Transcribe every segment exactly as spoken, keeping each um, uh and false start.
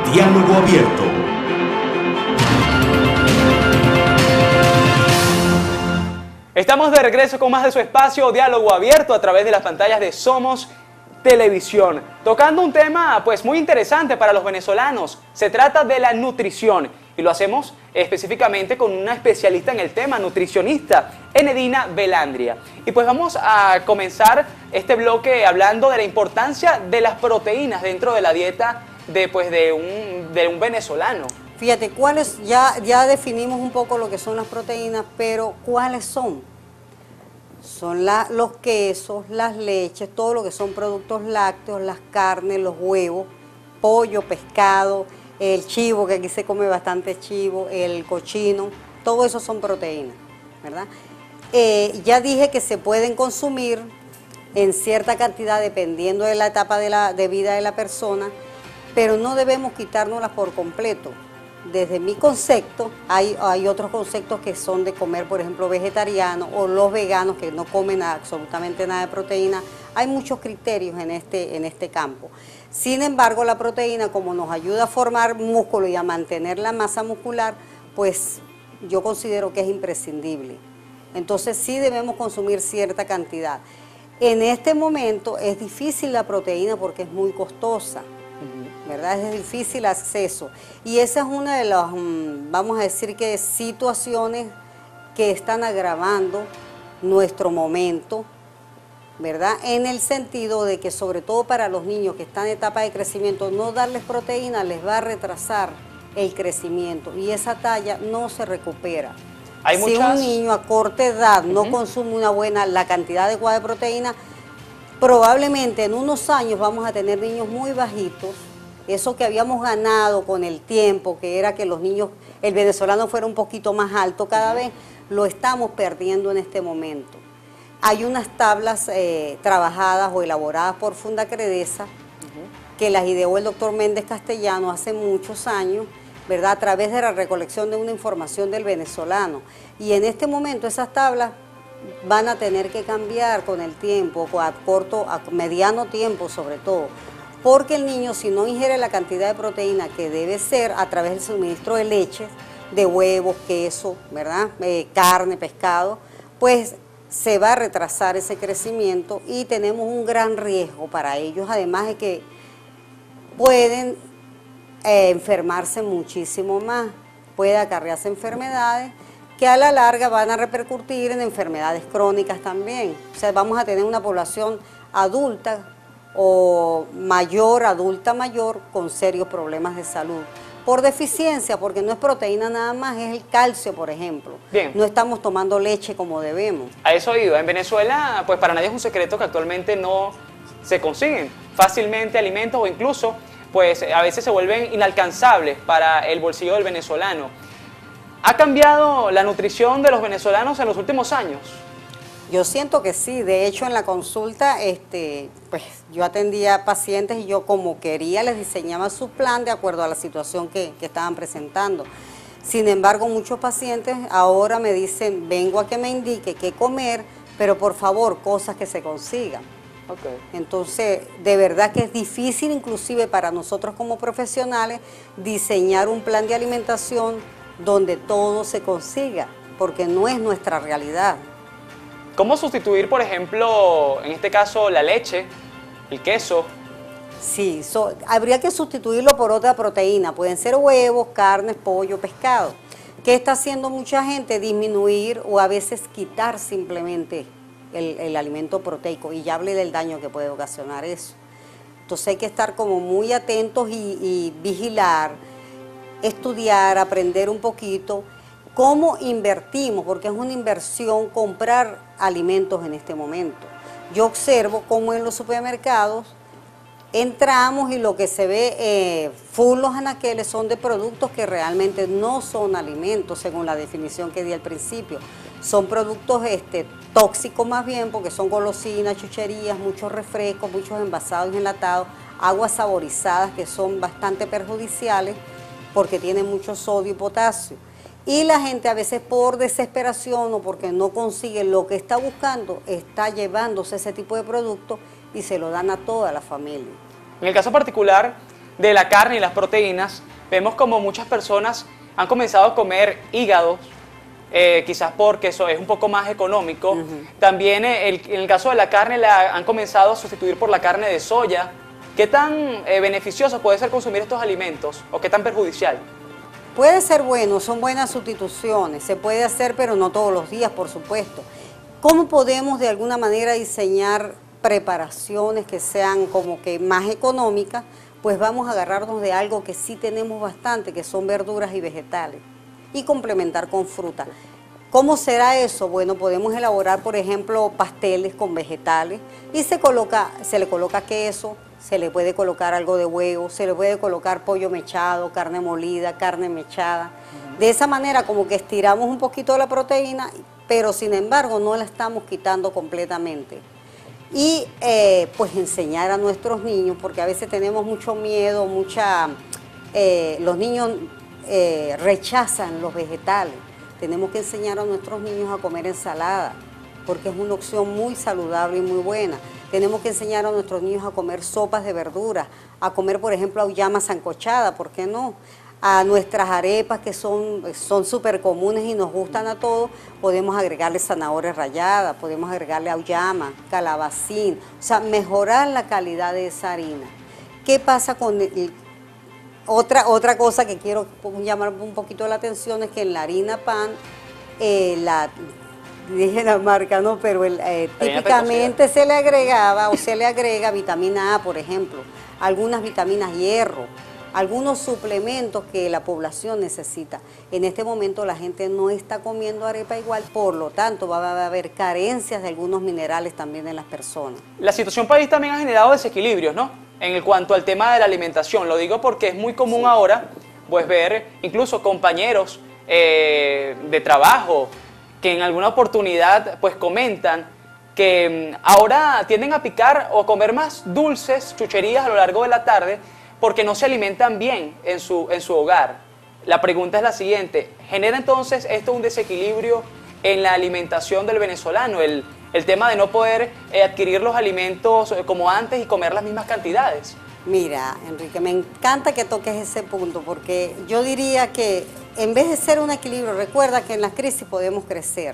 Diálogo Abierto. Estamos de regreso con más de su espacio Diálogo Abierto a través de las pantallas de Somos Televisión, tocando un tema pues muy interesante para los venezolanos. Se trata de la nutrición y lo hacemos específicamente con una especialista en el tema, nutricionista, Enedina Belandria. Y pues vamos a comenzar este bloque hablando de la importancia de las proteínas dentro de la dieta de, pues, de, un, de un venezolano. Fíjate, ¿cuáles? Ya, ya definimos un poco lo que son las proteínas, pero ¿cuáles son? Son la, los quesos, las leches, todo lo que son productos lácteos, las carnes, los huevos, pollo, pescado, el chivo, que aquí se come bastante chivo, el cochino, todo eso son proteínas, ¿verdad? Eh, ya dije que se pueden consumir en cierta cantidad dependiendo de la etapa de, la, de vida de la persona, pero no debemos quitárnoslas por completo. Desde mi concepto, hay, hay otros conceptos que son de comer, por ejemplo, vegetariano, o los veganos que no comen absolutamente nada de proteína. Hay muchos criterios en este, en este campo. Sin embargo, la proteína, como nos ayuda a formar músculo y a mantener la masa muscular, pues yo considero que es imprescindible. Entonces sí debemos consumir cierta cantidad. En este momento es difícil la proteína porque es muy costosa, ¿verdad? Es difícil acceso. Y esa es una de las, vamos a decir que situaciones que están agravando nuestro momento, ¿verdad? En el sentido de que sobre todo para los niños que están en etapa de crecimiento, no darles proteína les va a retrasar el crecimiento y esa talla no se recupera. Hay si muchas... un niño a corta edad no uh-huh. consume una buena, la cantidad adecuada de proteína, probablemente en unos años vamos a tener niños muy bajitos. Eso que habíamos ganado con el tiempo, que era que los niños, el venezolano fuera un poquito más alto cada vez, lo estamos perdiendo en este momento. Hay unas tablas eh, trabajadas o elaboradas por Fundacredesa, uh-huh. que las ideó el doctor Méndez Castellano hace muchos años, ¿verdad? A través de la recolección de una información del venezolano. Y en este momento esas tablas van a tener que cambiar con el tiempo, a corto, a mediano tiempo sobre todo. Porque el niño, si no ingiere la cantidad de proteína que debe ser a través del suministro de leche, de huevos, queso, ¿verdad? Eh, carne, pescado, pues se va a retrasar ese crecimiento y tenemos un gran riesgo para ellos, además de que pueden eh, enfermarse muchísimo más, puede acarrearse enfermedades que a la larga van a repercutir en enfermedades crónicas también. O sea, vamos a tener una población adulta o mayor, adulta mayor, con serios problemas de salud. Por deficiencia, porque no es proteína nada más, es el calcio, por ejemplo. Bien. No estamos tomando leche como debemos. A eso he ido. En Venezuela, pues para nadie es un secreto que actualmente no se consiguen fácilmente alimentos o incluso, pues a veces se vuelven inalcanzables para el bolsillo del venezolano. ¿Ha cambiado la nutrición de los venezolanos en los últimos años? Yo siento que sí, de hecho en la consulta este, pues, yo atendía pacientes y yo como quería les diseñaba su plan de acuerdo a la situación que, que estaban presentando. Sin embargo, muchos pacientes ahora me dicen, vengo a que me indique qué comer, pero por favor, cosas que se consigan. Okay. Entonces, de verdad que es difícil inclusive para nosotros como profesionales diseñar un plan de alimentación donde todo se consiga, porque no es nuestra realidad. ¿Cómo sustituir, por ejemplo, en este caso, la leche, el queso? Sí, so, habría que sustituirlo por otra proteína. Pueden ser huevos, carnes, pollo, pescado. ¿Qué está haciendo mucha gente? Disminuir o a veces quitar simplemente el, el alimento proteico. Y ya hablé del daño que puede ocasionar eso. Entonces hay que estar como muy atentos y, y vigilar, estudiar, aprender un poquito. ¿Cómo invertimos? Porque es una inversión comprar alimentos en este momento. Yo observo cómo en los supermercados entramos y lo que se ve eh, full los anaqueles son de productos que realmente no son alimentos, según la definición que di al principio. Son productos este, tóxicos más bien, porque son golosinas, chucherías, muchos refrescos, muchos envasados y enlatados, aguas saborizadas que son bastante perjudiciales porque tienen mucho sodio y potasio. Y la gente a veces por desesperación o porque no consigue lo que está buscando, está llevándose ese tipo de productos y se lo dan a toda la familia. En el caso particular de la carne y las proteínas, vemos como muchas personas han comenzado a comer hígados, eh, quizás porque eso es un poco más económico. Uh-huh. También eh, el, en el caso de la carne la han comenzado a sustituir por la carne de soya. ¿Qué tan eh, beneficioso puede ser consumir estos alimentos o qué tan perjudicial? Puede ser bueno, son buenas sustituciones, se puede hacer, pero no todos los días, por supuesto. ¿Cómo podemos de alguna manera diseñar preparaciones que sean como que más económicas? Pues vamos a agarrarnos de algo que sí tenemos bastante, que son verduras y vegetales, y complementar con fruta. ¿Cómo será eso? Bueno, podemos elaborar, por ejemplo, pasteles con vegetales y se coloca, se le coloca queso, se le puede colocar algo de huevo, se le puede colocar pollo mechado, carne molida, carne mechada. Uh-huh. De esa manera como que estiramos un poquito la proteína, pero sin embargo no la estamos quitando completamente. Y eh, pues enseñar a nuestros niños, porque a veces tenemos mucho miedo, mucha, eh, los niños eh, rechazan los vegetales. Tenemos que enseñar a nuestros niños a comer ensalada, porque es una opción muy saludable y muy buena. Tenemos que enseñar a nuestros niños a comer sopas de verduras, a comer, por ejemplo, auyama sancochada, ¿por qué no? A nuestras arepas, que son son súper comunes y nos gustan a todos, podemos agregarle zanahoria rallada, podemos agregarle auyama, calabacín, o sea, mejorar la calidad de esa harina. ¿Qué pasa con el, otra, otra cosa que quiero llamar un poquito la atención es que en la harina pan, eh, la... dije la marca, no, pero el, eh, típicamente se le agregaba o se le agrega vitamina A, por ejemplo, algunas vitaminas hierro, algunos suplementos que la población necesita. En este momento la gente no está comiendo arepa igual, por lo tanto va a haber carencias de algunos minerales también en las personas. La situación país también ha generado desequilibrios, ¿no? En cuanto al tema de la alimentación, lo digo porque es muy común sí. ahora pues ver incluso compañeros eh, de trabajo que en alguna oportunidad pues comentan que um, ahora tienden a picar o a comer más dulces, chucherías a lo largo de la tarde porque no se alimentan bien en su, en su hogar. La pregunta es la siguiente, ¿genera entonces esto un desequilibrio en la alimentación del venezolano? El, el tema de no poder eh, adquirir los alimentos como antes y comer las mismas cantidades. Mira, Enrique, me encanta que toques ese punto porque yo diría que en vez de ser un equilibrio, recuerda que en las crisis podemos crecer.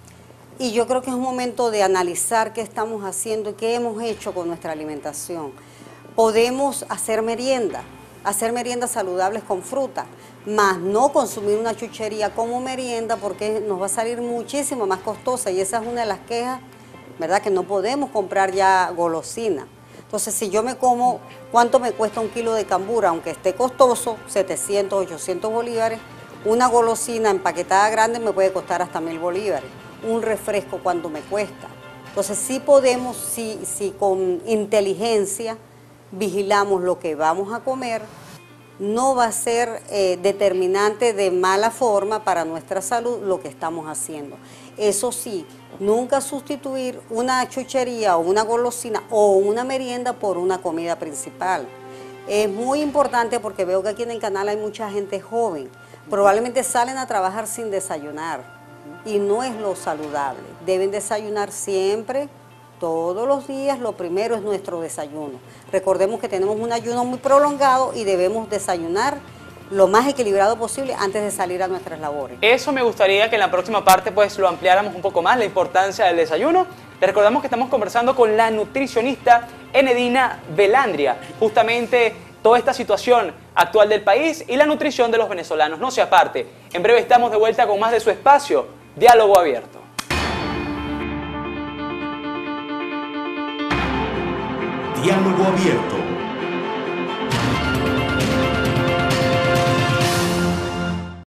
Y yo creo que es un momento de analizar qué estamos haciendo y qué hemos hecho con nuestra alimentación. Podemos hacer merienda, hacer meriendas saludables con fruta, más no consumir una chuchería como merienda porque nos va a salir muchísimo más costosa y esa es una de las quejas, ¿verdad? Que no podemos comprar ya golosina. Entonces, si yo me como, ¿cuánto me cuesta un kilo de cambura? Aunque esté costoso, setecientos, ochocientos bolívares, una golosina empaquetada grande me puede costar hasta mil bolívares. Un refresco, ¿cuánto me cuesta? Entonces, sí podemos, si, si con inteligencia vigilamos lo que vamos a comer, no va a ser eh, determinante de mala forma para nuestra salud lo que estamos haciendo. Eso sí, nunca sustituir una chuchería o una golosina o una merienda por una comida principal. Es muy importante porque veo que aquí en el canal hay mucha gente joven. Probablemente salen a trabajar sin desayunar y no es lo saludable. Deben desayunar siempre, todos los días. Lo primero es nuestro desayuno. Recordemos que tenemos un ayuno muy prolongado y debemos desayunar lo más equilibrado posible antes de salir a nuestras labores. Eso me gustaría que en la próxima parte pues lo ampliáramos un poco más, la importancia del desayuno. Les recordamos que estamos conversando con la nutricionista Enedina Velandria, justamente toda esta situación actual del país y la nutrición de los venezolanos. No se aparte, en breve estamos de vuelta con más de su espacio, Diálogo Abierto. Diálogo Abierto.